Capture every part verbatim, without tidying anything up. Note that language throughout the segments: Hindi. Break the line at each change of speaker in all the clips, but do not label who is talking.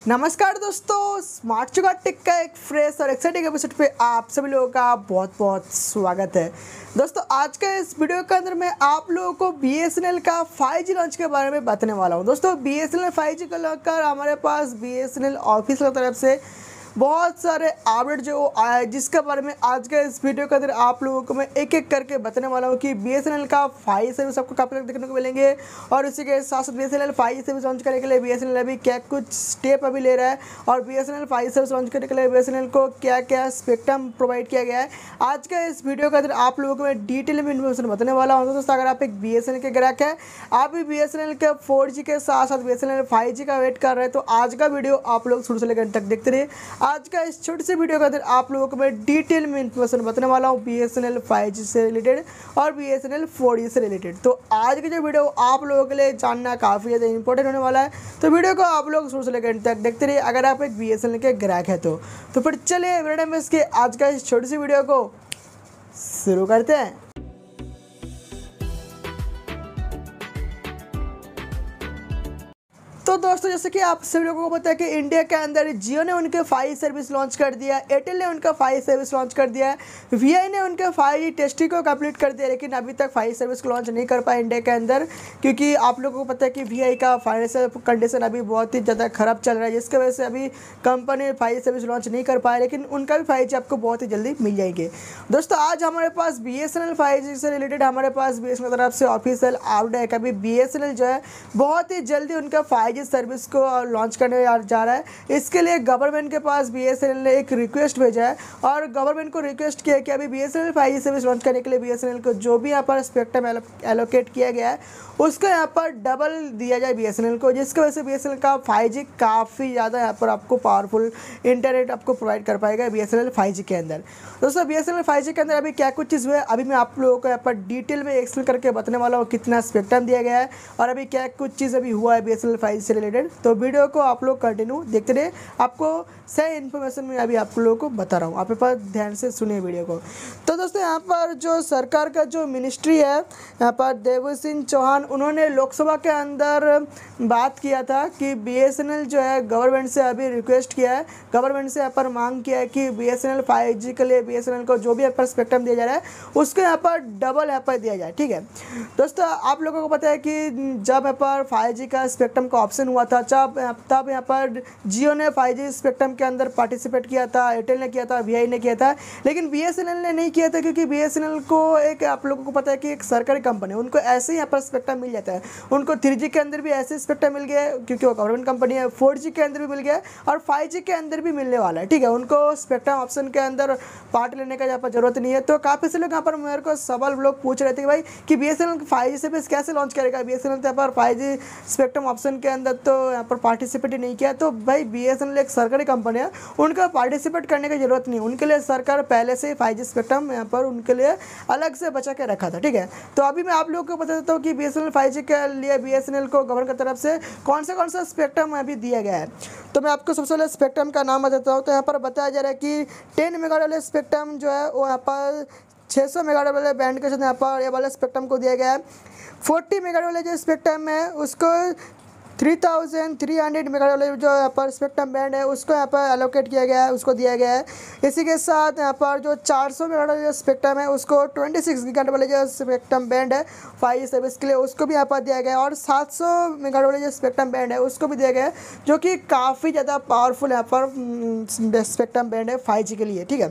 नमस्कार दोस्तों, स्मार्ट जुगाड़ टेक का एक फ्रेश और एक्साइटिंग एपिसोड पे आप सभी लोगों का बहुत बहुत स्वागत है। दोस्तों आज के इस वीडियो के अंदर मैं आप लोगों को बी एस एन एल का फाइव जी लॉन्च के बारे में बताने वाला हूँ। दोस्तों B S N L five G को लेकर हमारे पास B S N L office की तरफ से बहुत सारे अपडेट जो आया है, जिसके बारे में आज के इस वीडियो के अंदर आप लोगों को मैं एक एक करके बताने वाला हूँ कि बी एस एन एल का फाइव सर्विस आपको काफ़ी देखने को मिलेंगे। और इसी के साथ साथ B S N L five service launch करने के लिए बी एस एन एल अभी क्या कुछ स्टेप अभी ले रहा है और B S N L five service launch करने के लिए बी एस एन एल को क्या क्या स्पेक्ट्रम प्रोवाइड किया गया है, आज के इस वीडियो के अंदर आप लोगों को मैं डिटेल में इन्फॉर्मेशन बताने वाला हूँ। दोस्तों अगर आप एक बी एस एन एल के ग्राहक है, आप भी बी एस एन एल के फोर जी के साथ साथ B S N L five G का वेट कर रहे हैं, तो आज का वीडियो आप लोग शुरू से लेकर तक देखते रहिए। आज का इस छोटे से वीडियो के अंदर आप लोगों को मैं डिटेल में इन्फॉर्मेशन बताने वाला हूँ B S N L five G से रिलेटेड और B S N L four G से रिलेटेड। तो आज की जो वीडियो आप लोगों के लिए जानना काफ़ी ज़्यादा इंपॉर्टेंट होने वाला है, तो वीडियो को आप लोग शुरू से लेकर तक देखते रहिए अगर आप एक बी एस एन एल के ग्राहक है तो। तो फिर चलिए वीडियो में इसके आज का इस छोटी सी वीडियो को शुरू करते हैं। तो दोस्तों जैसे कि आप सभी लोगों को पता है कि इंडिया के अंदर जियो ने उनके फाइव सर्विस लॉन्च कर दिया, एयरटेल ने उनका फाइव सर्विस लॉन्च कर दिया है, वी आई ने उनके फाइव जी टेस्टिंग को कंप्लीट कर दिया, लेकिन अभी तक फाइव सर्विस को लॉन्च नहीं कर पाए इंडिया के अंदर, क्योंकि आप लोगों को पता है कि वी आई का फाइनेंशियल कंडीशन अभी बहुत ही ज़्यादा खराब चल रहा है, जिसकी वजह से अभी कंपनी फाइव सर्विस लॉन्च नहीं कर पाए, लेकिन उनका भी फाइव जी आपको बहुत ही जल्दी मिल जाएंगे। दोस्तों आज हमारे पास B S N L five G से रिलेटेड हमारे पास बी एस एन एल तरफ से ऑफिशियल अपडेट है कि अभी बी एस एन एल जो है बहुत ही जल्दी उनका फाइव जी सर्विस को लॉन्च करने जा रहा है। इसके लिए गवर्नमेंट के पास बी एस एन एल ने एक रिक्वेस्ट भेजा है और गवर्नमेंट को रिक्वेस्ट किया कि अभी B S N L five G service launch करने के लिए बी एस एन एल को जो भी यहाँ पर स्पेक्ट्रम एलोकेट किया गया है उसको यहाँ पर डबल दिया जाए बी एस एन एल को, जिसकी वजह से बी एस एन एल का फाइव जी काफ़ी ज़्यादा यहाँ पर आपको पावरफुल इंटरनेट आपको प्रोवाइड कर पाएगा B S N L five G के अंदर। दोस्तों B S N L five G के अंदर अभी क्या कुछ चीज़ हुआ है अभी मैं आप लोगों को यहाँ पर डिटेल में एक्सप्लेन करके बताने वाला हूँ कितना स्पेक्ट्रम दिया गया है और अभी क्या कुछ चीज़ अभी हुआ है B S N L five G से रिलेटेड। तो वीडियो को आप लोग कंटिन्यू देखते रहे, आपको सही इन्फॉर्मेशन में अभी आप लोगों को बता रहा हूँ, आप पर ध्यान से सुनिए वीडियो को। तो दोस्तों यहाँ पर जो सरकार का जो मिनिस्ट्री है यहाँ पर देवेंद्र सिंह चौहान, उन्होंने लोकसभा के अंदर बात किया था कि बी एस एन एल जो है गवर्नमेंट से अभी रिक्वेस्ट किया है, गवर्नमेंट से यहाँ पर मांग किया है कि B S N L five G के लिए बी एस एन एल को जो भी यहाँ पर स्पेक्ट्रम दिया जा रहा है उसको यहाँ पर डबल यहाँ पर दिया जाए। ठीक है दोस्तों, आप लोगों को पता है कि जब यहाँ पर फाइव जी का स्पेक्ट्रम का ऑप्शन हुआ था जब तब यहाँ पर जियो ने फाइव जी स्पेक्ट्रम के अंदर पार्टिसिपेट किया था, एयरटेल ने किया था, वी आई ने किया था, लेकिन बी एस एन एल ने नहीं किया था, क्योंकि बी एस एन एल को एक आप लोगों को पता है कि एक सरकारी कंपनी है, उनको ऐसे ही यहाँ पर स्पेक्ट्रम मिल जाता है। उनको थ्री जी के अंदर भी ऐसे स्पेक्ट्रम मिल गया है क्योंकि वो गवर्नमेंट कंपनी है, फोर जी के अंदर भी मिल गया है और फाइव जी के अंदर भी मिलने वाला है। ठीक है, उनको स्पेक्ट्रम ऑप्शन के अंदर पार्ट लेने का यहाँ पर जरूरत नहीं है। तो काफ़ी से लोग यहाँ पर मेरे को सवाल लोग पूछ रहे थे कि भाई कि B S N L five G service कैसे लॉन्च करेगा, बी एस एन एल तो यहाँ पर फाइव जी स्पेक्ट्रम ऑप्शन के अंदर तो यहाँ पर पार्टिसिपेट ही नहीं किया। तो भाई बी एस एन एल एक सरकारी कंपनी है, उनका पार्टिसिपेट करने की जरूरत नहीं, उनके लिए सरकार पहले से ही फाइव जी स्पेक्ट्रम यहाँ पर उनके लिए अलग से बचा के रखा था। ठीक है, तो अभी मैं आप लोगों को बता देता हूँ कि B S N L five G के लिए बी एस एन एल को गवर्नमेंट की तरफ से कौन सा कौन सा स्पेक्ट्रम अभी दिया गया है। तो मैं आपको सबसे पहले स्पेक्ट्रम का नाम बताता हूँ। तो यहाँ पर बताया जा रहा है कि टेन मेगा वाले स्पेक्ट्रम जो है वो यहाँ पर छः सौ मेगा वाले बैंड के साथ यहाँ पर ये वाले स्पेक्ट्रम को दिया गया है। फोर्टी मेगा वाले जो स्पेक्ट्रम है उसको three thousand three hundred mega वाले जो यहाँ पर स्पेक्ट्रम बैंड है उसको यहाँ पर एलोकेट किया गया है, उसको दिया गया है। इसी के साथ यहाँ पर जो चार सौ मेगा वाले जो स्पेक्ट्रम है उसको ट्वेंटी सिक्स गीगाहर्ट्ज़ वाले जो स्पेक्ट्रम बैंड है फाइव जी सर्विस के लिए उसको भी यहाँ पर दिया गया है और सात सौ मेगा वाले जो स्पेक्ट्रम बैंड है उसको भी दिया गया है, जो कि काफ़ी ज़्यादा पावरफुल यहाँ पर स्पेक्ट्रम बैंड है फाइव जी के लिए। ठीक है,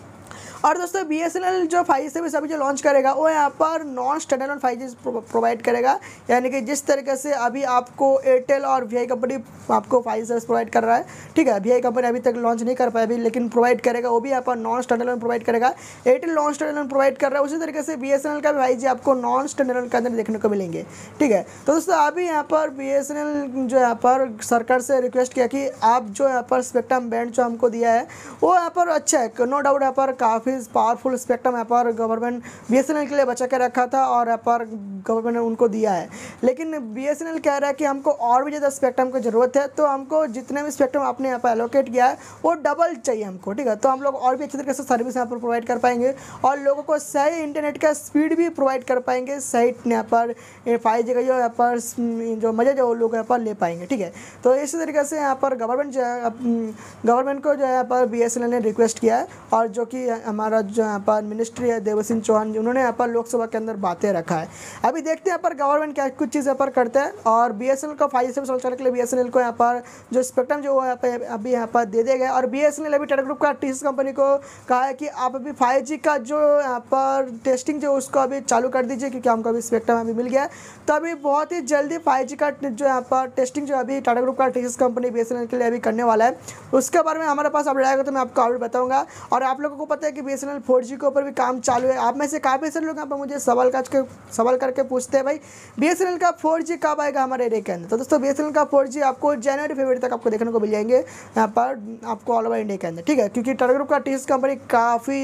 और दोस्तों बी एस एन एल जो फाइव जी सर्विस अभी जो लॉन्च करेगा वो यहाँ पर non standard five G provide करेगा, यानी कि जिस तरीके से अभी आपको एयरटेल और वी आई कंपनी आपको फाइव जी सर्विस प्रोवाइड कर रहा है। ठीक है, वी आई कंपनी अभी तक लॉन्च नहीं कर पाया अभी, लेकिन प्रोवाइड करेगा, वो भी यहाँ पर नॉन स्टैंडर्ड प्रोवाइड करेगा। एयरटेल नॉन स्टैंडर्ड प्रोवाइड कर रहा है, उसी तरीके से बी एस एन एल का भी फाइव जी आपको नॉन स्टैंडर्ड के अंदर देखने को मिलेंगे। ठीक है, तो दोस्तों अभी यहाँ पर बी एस एन एल जो यहाँ पर सरकार से रिक्वेस्ट किया कि आप जो यहाँ पर स्पेक्ट्रम बैंड जो हमको दिया है वो यहाँ पर अच्छा है, नो डाउट यहाँ पर काफ़ी ही पावरफुल स्पेक्ट्रम यहाँ पर government B S N L के लिए बचा के रखा था और यहाँ पर गवर्नमेंट ने उनको दिया है। लेकिन बी एस एन एल कह रहा है कि हमको और भी ज़्यादा स्पेक्ट्रम की ज़रूरत है, तो हमको जितने भी स्पेक्ट्रम आपने यहाँ पर एलोकेट किया है वो डबल चाहिए हमको, ठीक है। तो हम लोग और भी अच्छी तरीके से सर्विस यहाँ पर प्रोवाइड कर पाएंगे और लोगों को सही इंटरनेट का स्पीड भी प्रोवाइड कर पाएंगे, सही यहाँ पर फाइव जी का जो यहाँ पर जो मज़ा जो लोग यहाँ पर ले पाएंगे, ठीक है। तो इसी तरीके से यहाँ पर गवर्नमेंट जो है गवर्नमेंट को जो है यहाँ पर बी एस एन एल ने रिक्वेस्ट किया है और जो कि हमारा जो यहाँ पर मिनिस्ट्री है देवेंद्र सिंह चौहान उन्होंने यहाँ पर लोकसभा के अंदर बातें रखा है। अभी देखते हैं यहाँ पर गवर्नमेंट क्या कुछ चीज़ यहाँ पर करते हैं और बी एस एन एल का फाइव जी सर्विस लॉन्च करने के लिए बी एस एन एल को यहाँ पर जो स्पेक्ट्रम जो यहाँ पर अभी यहाँ पर दे दिया गया और बी एस एन एल अभी टाटा ग्रुप का टी सी एस कंपनी को कहा है कि आप अभी फाइव जी का जो यहाँ पर टेस्टिंग जो उसको अभी चालू कर दीजिए, क्योंकि हमको अभी स्पेक्ट्रम अभी मिल गया है। तो अभी बहुत ही जल्दी फाइव जी का जो यहाँ पर टेस्टिंग जो अभी टाटा ग्रुप का T C S company B S N L के लिए अभी करने वाला है, उसके बारे में हमारे पास अपडेट आएगा तो मैं आपको अपडेट बताऊंगा। और आप लोगों को पता है कि B S N L four G के ऊपर भी काम चालू है। आप में से काफ़ी सारे लोग यहाँ पर मुझे सवाल करके सवाल करके पूछते हैं भाई बी एस एन एल का फोर जी कब आएगा हमारे एरिया के अंदर। तो दोस्तों बी एस एन एल का फोर जी आपको जनवरी फरवरी तक आपको देखने को मिल जाएंगे यहाँ पर आपको ऑल ओवर इंडिया के अंदर, ठीक है। क्योंकि टाटा ग्रुप का टी सी एस कंपनी काफ़ी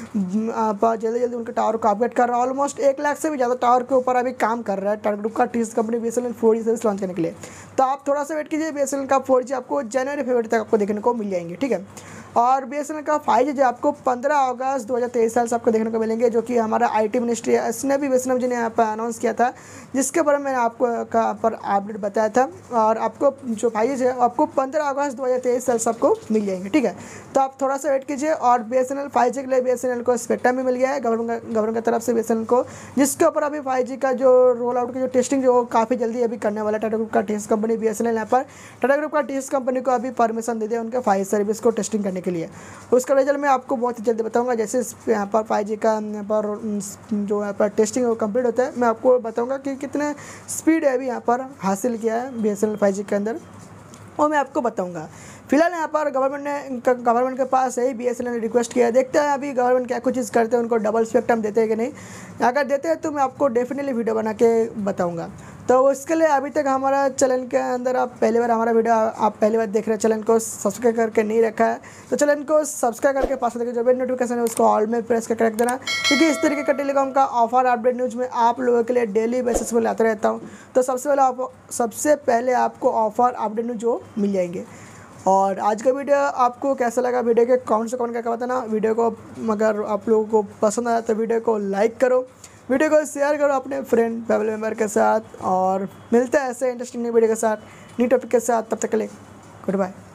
जल्दी जल्दी उनके टावर को अपडेट कर रहा है। ऑलमोस्ट एक लाख से भी ज़्यादा टावर के ऊपर अभी काम कर रहा है टाटा ग्रुप का T C S company B S N L four G service launch करने के लिए। तो आप थोड़ा सा वेट कीजिए, बी एस एन एल का फोर जी आपको जनवरी फरवरी तक आपको देखने को मिल जाएंगे, ठीक है। और बी एस एन एल का फाइव जी जो आपको पंद्रह अगस्त दो हज़ार तेईस साल से आपको देखने को मिलेंगे, जो कि हमारा आईटी मिनिस्ट्री है इसने भी वैष्णव जी ने यहाँ पर अनाउंस किया था, जिसके बारे में मैंने आपको का पर अपडेट बताया था। और आपको जो फाइव जी है आपको पंद्रह अगस्त दो हज़ार तेईस साल से आपको मिल जाएंगे, ठीक है। तो आप थोड़ा सा वेट कीजिए। और B S N L five G के लिए बी एस एन एल को स्पेक्ट्रम भी मिल गया है गवर्नमेंट गवर्नमेंट की तरफ से बी एस एन एल को, जिसके ऊपर अभी फाइव जी का जो रोल आउट की जो टेस्टिंग जो काफ़ी जल्दी अभी करने वाला है टाटा ग्रुप का T C S company B S N L. यहाँ पर टाटा ग्रुप का टी सी एस कंपनी को अभी परमिशन दे दिया उनके फाइव सर्विस को टेस्टिंग करने के लिए। उसका रिजल्ट मैं आपको बहुत ही जल्दी बताऊंगा। जैसे यहाँ पर फाइव जी का यहाँ पर जो यहाँ पर टेस्टिंग वो कंप्लीट होता है, मैं आपको बताऊंगा कि कितने स्पीड है अभी यहाँ पर हासिल किया है B S N L five G के अंदर, वो मैं आपको बताऊंगा। फिलहाल यहाँ पर गवर्नमेंट ने गवर्नमेंट के पास है बी एस एन एल ने रिक्वेस्ट किया है, देखते हैं अभी गवर्नमेंट क्या कुछ चीज़ करते हैं, उनको डबल स्पेक्ट्रम देते हैं कि नहीं। अगर देते हैं तो मैं आपको डेफिनेटली वीडियो बना के बताऊँगा। तो उसके लिए अभी तक हमारा चैनल के अंदर आप पहली बार हमारा वीडियो आप पहली बार देख रहे हैं, चैनल को सब्सक्राइब करके नहीं रखा है तो चैनल को सब्सक्राइब करके पास जो बेल नोटिफिकेशन है उसको ऑल में प्रेस करके रख देना, क्योंकि इस तरीके का टेलीकॉम का ऑफर अपडेट न्यूज़ में आप लोगों के लिए डेली बेसिस पर लाता रहता हूँ। तो सबसे पहले आप सबसे पहले आपको ऑफर अपडेट न्यूज़ जो मिल जाएंगे। और आज का वीडियो आपको कैसा लगा, वीडियो के कमेंट से कमेंट करके बताना। वीडियो को अगर आप लोगों को पसंद आया तो वीडियो को लाइक करो, वीडियो को शेयर करो अपने फ्रेंड फैमिली मेम्बर के साथ, और मिलते हैं ऐसे इंटरेस्टिंग वीडियो के साथ न्यू टॉपिक के साथ। तब तक के लिए गुड बाय।